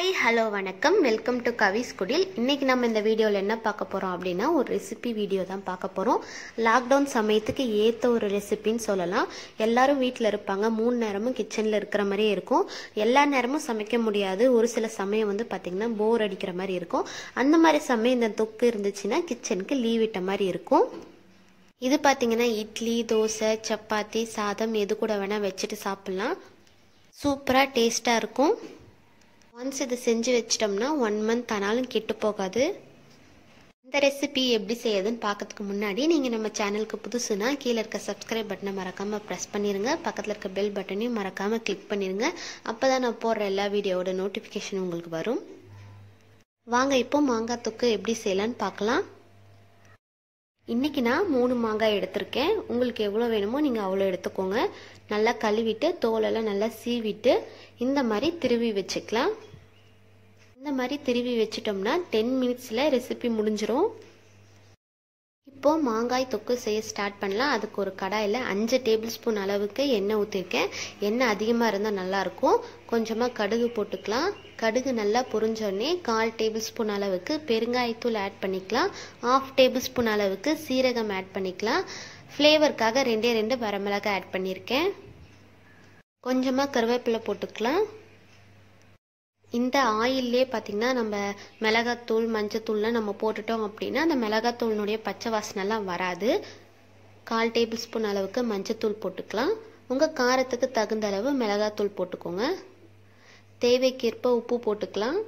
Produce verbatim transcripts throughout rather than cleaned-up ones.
Hi hello வணக்கம் welcome to Kavis Kudil. இன்றைக்கி நம்ம இந்த வீடியோவில் என்ன பார்க்க போகிறோம் அப்படின்னா ஒரு ரெசிபி வீடியோ தான் பார்க்க போகிறோம். லாக்டவுன் சமயத்துக்கு ஏற்ற ஒரு ரெசிபின்னு சொல்லலாம். எல்லாரும் வீட்டில் இருப்பாங்க, மூணு நேரமும் கிச்சனில் இருக்கிற மாதிரியே இருக்கும். எல்லா நேரமும் சமைக்க முடியாது, ஒரு சில சமயம் வந்து பார்த்திங்கன்னா போர் அடிக்கிற மாதிரி இருக்கும். அந்த மாதிரி சமயம் இந்த தொக்கு இருந்துச்சுன்னா கிச்சனுக்கு லீவ் விட்ட மாதிரி இருக்கும். இது பார்த்திங்கன்னா இட்லி, தோசை, சப்பாத்தி, சாதம் எது கூட வேணால் வச்சுட்டு சாப்பிட்லாம். சூப்பராக டேஸ்ட்டாக இருக்கும். ஒன்ஸ் இது செஞ்சு வச்சிட்டோம்னா ஒன் மந்த் ஆனாலும் கெட்டு போகாது. இந்த ரெசிபி எப்படி செய்யுதுன்னு பார்க்கறதுக்கு முன்னாடி நீங்கள் நம்ம சேனலுக்கு புதுசுனா கீழே இருக்க சப்ஸ்கிரைப் பட்டனை மறக்காமல் ப்ரெஸ் பண்ணிடுங்க. பக்கத்தில் இருக்க பெல் பட்டனையும் மறக்காமல் கிளிக் பண்ணிடுங்க. அப்போ தான் நான் போடுற எல்லா வீடியோவோட நோட்டிஃபிகேஷன் உங்களுக்கு வரும். வாங்க இப்போ மாங்காய் தொக்கு எப்படி செய்யலான்னு பார்க்கலாம். இன்றைக்கி நான் மூணு மாங்காய் எடுத்திருக்கேன். உங்களுக்கு எவ்வளோ வேணுமோ நீங்கள் அவ்வளோ எடுத்துக்கோங்க. நல்லா கழுவிட்டு தோலெல்லாம் நல்லா சீவிட்டு இந்த மாதிரி திருவி வச்சுக்கலாம். இந்த மாதிரி திருவி வச்சிட்டோம்னா டென் மினிட்ஸில் ரெசிபி முடிஞ்சிடும். இப்போது மாங்காய் தொக்கு செய்ய ஸ்டார்ட் பண்ணலாம். அதுக்கு ஒரு கடாயில் அஞ்சு டேபிள் ஸ்பூன் அளவுக்கு எண்ணெய் ஊற்றிருக்கேன். எண்ணெய் அதிகமாக இருந்தால் நல்லாயிருக்கும். கொஞ்சமாக கடுகு போட்டுக்கலாம். கடுகு நல்லா பொரிஞ்சோடனே கால் டேபிள் ஸ்பூன் அளவுக்கு பெருங்காயத்தூள் ஆட் பண்ணிக்கலாம். ஆஃப் டேபிள் ஸ்பூன் அளவுக்கு சீரகம் ஆட் பண்ணிக்கலாம். ஃப்ளேவருக்காக ரெண்டே ரெண்டு வரமிளகாய் ஆட் பண்ணியிருக்கேன். கொஞ்சமாக கருவேப்பிலை போட்டுக்கலாம். இந்த ஆயிலே பார்த்திங்கன்னா நம்ம மிளகாத்தூள், மஞ்சத்தூள்லாம் நம்ம போட்டுட்டோம் அப்படின்னா அந்த மிளகாத்தூளினுடைய பச்சை வாசனைலாம் வராது. கால் டேபிள் ஸ்பூன் அளவுக்கு மஞ்சத்தூள் போட்டுக்கலாம். உங்கள் காரத்துக்கு தகுந்த அளவு மிளகாத்தூள் போட்டுக்கோங்க. தேவைக்கேற்ப உப்பு போட்டுக்கலாம்.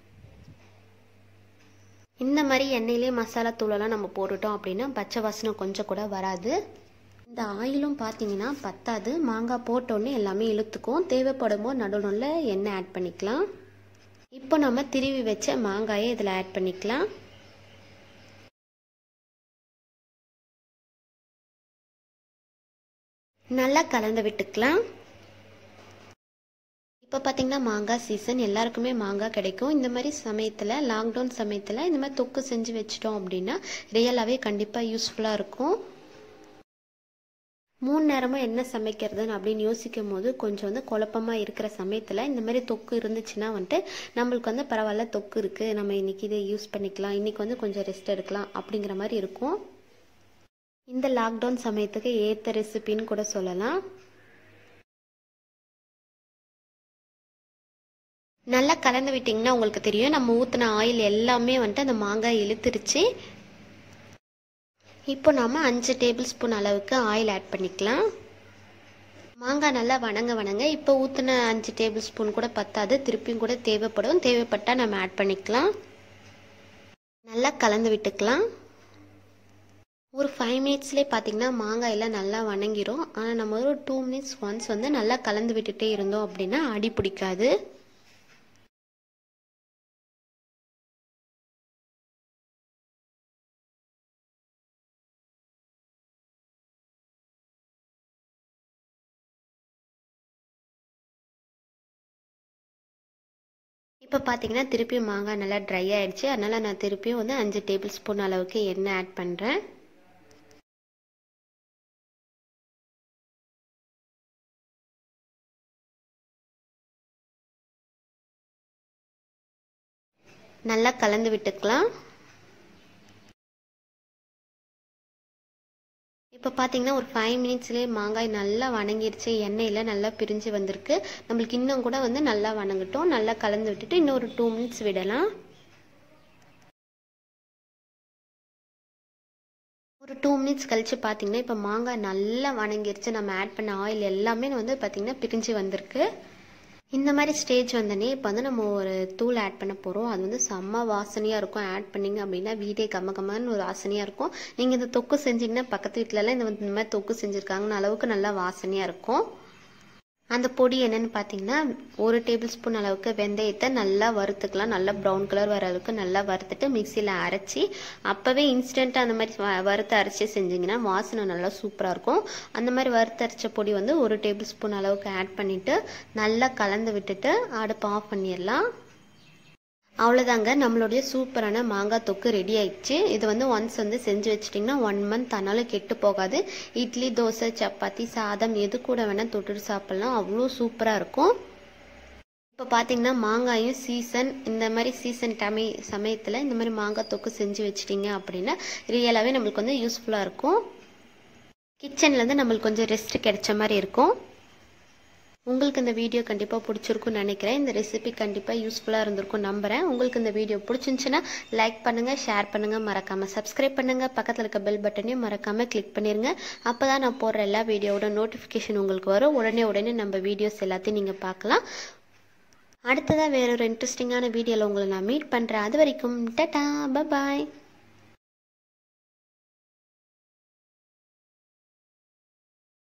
இந்த மாதிரி எண்ணெயிலே மசாலா தூளெல்லாம் நம்ம போட்டுட்டோம் அப்படின்னா பச்சை வாசனை கொஞ்சம் கூட வராது. இந்த ஆயிலும் பார்த்தீங்கன்னா பத்தாது, மாங்காய் போட்டோன்னே எல்லாமே இழுத்துக்கும். தேவைப்படும் போது நடுவில் எண்ணெய் ஆட் பண்ணிக்கலாம். இப்போ நம்ம திருவி வச்ச மாங்காயை இதில் ஆட் பண்ணிக்கலாம். நல்லா கலந்து விட்டுக்கலாம். இப்போ பார்த்தீங்கன்னா மாங்காய் சீசன், எல்லாருக்குமே மாங்காய் கிடைக்கும். இந்த மாதிரி சமயத்தில், லாக்டவுன் சமயத்தில் இந்த மாதிரி தொக்கு செஞ்சு வச்சிட்டோம் அப்படின்னா ரியலாகவே கண்டிப்பாக யூஸ்ஃபுல்லாக இருக்கும். மூணு நேரமும் என்ன சமைக்கிறதுன்னு அப்படின்னு யோசிக்கும் போது கொஞ்சம் வந்து குழப்பமாக இருக்கிற சமயத்தில் இந்த மாதிரி தொக்கு இருந்துச்சுன்னா வந்துட்டு நம்மளுக்கு வந்து பரவாயில்ல, தொக்கு இருக்குது, நம்ம இன்றைக்கி இதை யூஸ் பண்ணிக்கலாம், இன்றைக்கி வந்து கொஞ்சம் ரெஸ்ட் எடுக்கலாம் அப்படிங்கிற மாதிரி இருக்கும். இந்த லாக்டவுன் சமயத்துக்கு ஏற்ற ரெசிபின்னு கூட சொல்லலாம். நல்லா கலந்து விட்டிங்கன்னா உங்களுக்கு தெரியும், நம்ம ஊற்றின ஆயில் எல்லாமே வந்துட்டு அந்த மாங்காய் இழுத்துருச்சு. இப்போ நாம் அஞ்சு டேபிள் ஸ்பூன் அளவுக்கு ஆயில் ஆட் பண்ணிக்கலாம். மாங்காய் நல்லா வணங்க வணங்க இப்போ ஊற்றின அஞ்சு டேபிள் ஸ்பூன் கூட பத்தாது, திருப்பியும் கூட தேவைப்படும். தேவைப்பட்டால் நம்ம ஆட் பண்ணிக்கலாம். நல்லா கலந்து விட்டுக்கலாம். ஒரு ஃபைவ் மினிட்ஸ்லேயே பார்த்தீங்கன்னா மாங்காயெல்லாம் நல்லா வணங்கிரும். ஆனால் நம்ம ஒரு டூ மினிட்ஸ் ஒன்ஸ் வந்து நல்லா கலந்து விட்டுட்டே இருந்தோம் அப்படின்னா அடி பிடிக்காது. இப்போ பார்த்தீங்கன்னா திருப்பியும் மாங்காய் நல்லா ட்ரை ஆகிடுச்சு. அதனால் நான் திருப்பியும் வந்து அஞ்சு டேபிள் ஸ்பூன் அளவுக்கு எண்ணெய் ஆட் பண்ணுறேன். நல்லா கலந்து விட்டுக்கலாம். இப்போ பார்த்தீங்கன்னா ஒரு ஃபைவ் மினிட்ஸ்லேயே மாங்காய் நல்லா வணங்கிடுச்சு, எண்ணெயில் நல்லா பிரிஞ்சு வந்திருக்கு. நம்மளுக்கு இன்னும் கூட வந்து நல்லா வணங்கட்டும். நல்லா கலந்து விட்டுட்டு இன்னும் ஒரு டூ மினிட்ஸ் விடலாம். ஒரு டூ மினிட்ஸ் கழித்து பார்த்தீங்கன்னா இப்போ மாங்காய் நல்லா வணங்கிடுச்சு. நம்ம ஆட் பண்ண ஆயில் எல்லாமே வந்து பார்த்திங்கன்னா பிரிஞ்சு வந்திருக்கு. இந்த மாதிரி ஸ்டேஜ் வந்தோடனே இப்போ வந்து நம்ம ஒரு தூள் ஆட் பண்ண போகிறோம். அது வந்து செம்ம வாசனையாக இருக்கும். ஆட் பண்ணிங்க அப்படின்னா வீடே கம்ம கம்மன்னு ஒரு வாசனையாக இருக்கும். நீங்கள் இந்த தொக்கு செஞ்சிங்கன்னா பக்கத்து வீட்டிலலாம் இந்த இந்த மாதிரி தொக்கு செஞ்சுருக்காங்கன்னு அளவுக்கு நல்லா வாசனையாக இருக்கும். அந்த பொடி என்னென்னு பார்த்தீங்கன்னா ஒரு டேபிள் ஸ்பூன் அளவுக்கு வெந்தயத்தை நல்லா வறுத்துக்கலாம். நல்லா ப்ரௌன் கலர் வர அளவுக்கு நல்லா வறுத்துட்டு மிக்சியில் அரைச்சி அப்போவே இன்ஸ்டண்ட்டாக அந்த மாதிரி வறுத்து அரைச்சி செஞ்சிங்கன்னா வாசனை நல்லா சூப்பராக இருக்கும். அந்த மாதிரி வறுத்து அரைச்ச பொடி வந்து ஒரு டேபிள் ஸ்பூன் அளவுக்கு ஆட் பண்ணிவிட்டு நல்லா கலந்து விட்டுட்டு அடுப்பு ஆஃப் பண்ணிடலாம். அவ்வளோதாங்க, நம்மளுடைய சூப்பரான மாங்காய் தொக்கு ரெடி ஆயிடுச்சு. இது வந்து ஒன்ஸ் வந்து செஞ்சு வச்சிட்டிங்கன்னா ஒன் மந்த் ஆனாலும் கெட்டு போகாது. இட்லி, தோசை, சப்பாத்தி, சாதம் எது கூட வேணால் தொட்டுட்டு சாப்பிட்லாம். அவ்வளோ சூப்பராக இருக்கும். இப்போ பார்த்தீங்கன்னா மாங்காயும் சீசன், இந்த மாதிரி சீசன் டமை சமயத்தில் இந்த மாதிரி மாங்காய் தொக்கு செஞ்சு வச்சிட்டிங்க அப்படின்னா ரியலாகவே நம்மளுக்கு வந்து யூஸ்ஃபுல்லாக இருக்கும். கிச்சன்லேருந்து நம்மளுக்கு கொஞ்சம் ரெஸ்ட் கிடைச்ச மாதிரி இருக்கும். உங்களுக்கு இந்த வீடியோ கண்டிப்பாக பிடிச்சிருக்குன்னு நினைக்கிறேன். இந்த ரெசிபி கண்டிப்பாக யூஸ்ஃபுல்லாக இருந்திருக்கும் நம்புகிறேன். உங்களுக்கு இந்த வீடியோ பிடிச்சிருந்துச்சுன்னா லைக் பண்ணுங்கள், ஷேர் பண்ணுங்கள், மறக்காமல் சப்ஸ்கிரைப் பண்ணுங்கள். பக்கத்தில் இருக்க பெல் பட்டனையும் மறக்காமல் கிளிக் பண்ணிடுங்க. அப்போ தான் நான் போடுற எல்லா வீடியோவோட நோட்டிஃபிகேஷன் உங்களுக்கு வரும். உடனே உடனே நம்ம வீடியோஸ் எல்லாத்தையும் நீங்கள் பார்க்கலாம். அடுத்ததாக வேற ஒரு இன்ட்ரெஸ்டிங்கான வீடியோவில் உங்களை நான் மீட் பண்ணுறேன். அது வரைக்கும் டாடா, பை பாய்.